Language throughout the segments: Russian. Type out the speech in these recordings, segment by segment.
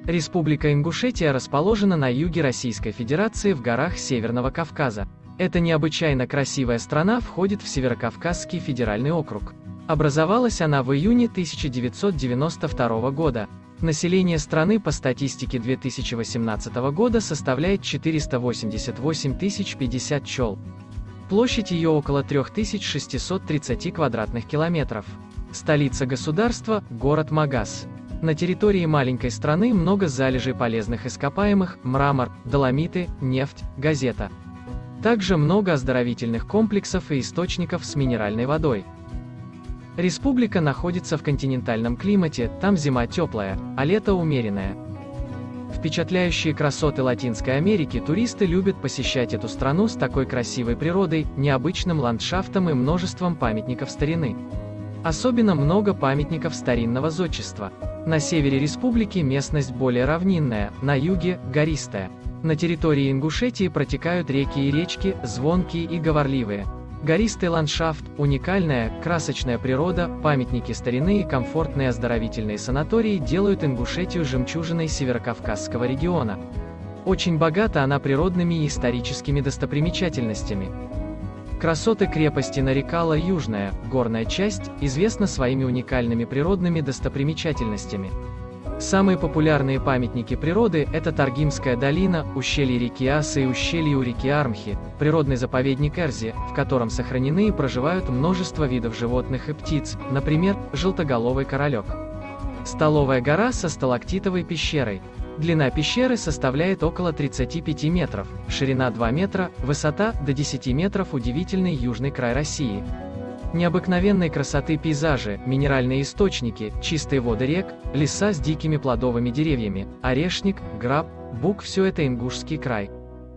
Республика Ингушетия расположена на юге Российской Федерации в горах Северного Кавказа. Эта необычайно красивая страна входит в Северокавказский федеральный округ. Образовалась она в июне 1992 года. Население страны по статистике 2018 года составляет 488 050 чел. Площадь ее около 3630 квадратных километров. Столица государства – город Магас. На территории маленькой страны много залежей полезных ископаемых, мрамор, доломиты, нефть, газета. Также много оздоровительных комплексов и источников с минеральной водой. Республика находится в континентальном климате, там зима теплая, а лето умеренное. Впечатляющие красоты Латинской Америки туристы любят посещать эту страну с такой красивой природой, необычным ландшафтом и множеством памятников старины. Особенно много памятников старинного зодчества. На севере республики местность более равнинная, на юге – гористая. На территории Ингушетии протекают реки и речки, звонкие и говорливые. Гористый ландшафт, уникальная, красочная природа, памятники старины и комфортные оздоровительные санатории делают Ингушетию жемчужиной Северокавказского региона. Очень богата она природными и историческими достопримечательностями. Красоты крепости Нарикала Южная, горная часть, известна своими уникальными природными достопримечательностями. Самые популярные памятники природы – это Таргимская долина, ущелье реки Асы и ущелье у реки Армхи, природный заповедник Эрзи, в котором сохранены и проживают множество видов животных и птиц, например, желтоголовый королек. Столовая гора со сталактитовой пещерой. Длина пещеры составляет около 35 метров, ширина 2 метра, высота до 10 метров. Удивительный южный край России. Необыкновенной красоты пейзажи, минеральные источники, чистые воды рек, леса с дикими плодовыми деревьями, орешник, граб, бук – все это Ингушский край.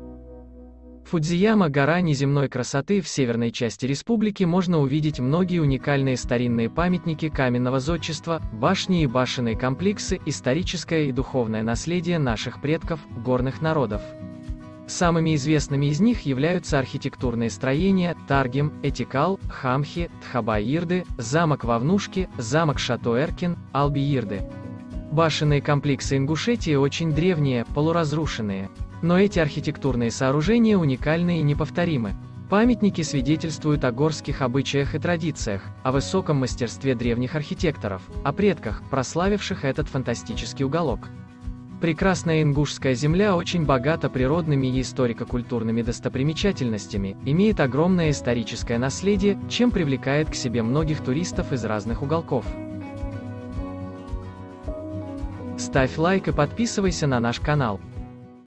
Фудзияма – гора неземной красоты. В северной части республики можно увидеть многие уникальные старинные памятники каменного зодчества, башни и башенные комплексы, историческое и духовное наследие наших предков, горных народов. Самыми известными из них являются архитектурные строения Таргим, Этикал, Хамхи, Тхабай-Ирды, замок Вовнушки, замок Шато-Эркин, Алби-Ирды. Башенные комплексы Ингушетии очень древние, полуразрушенные. Но эти архитектурные сооружения уникальны и неповторимы. Памятники свидетельствуют о горских обычаях и традициях, о высоком мастерстве древних архитекторов, о предках, прославивших этот фантастический уголок. Прекрасная ингушская земля очень богата природными и историко-культурными достопримечательностями, имеет огромное историческое наследие, чем привлекает к себе многих туристов из разных уголков. Ставь лайк и подписывайся на наш канал.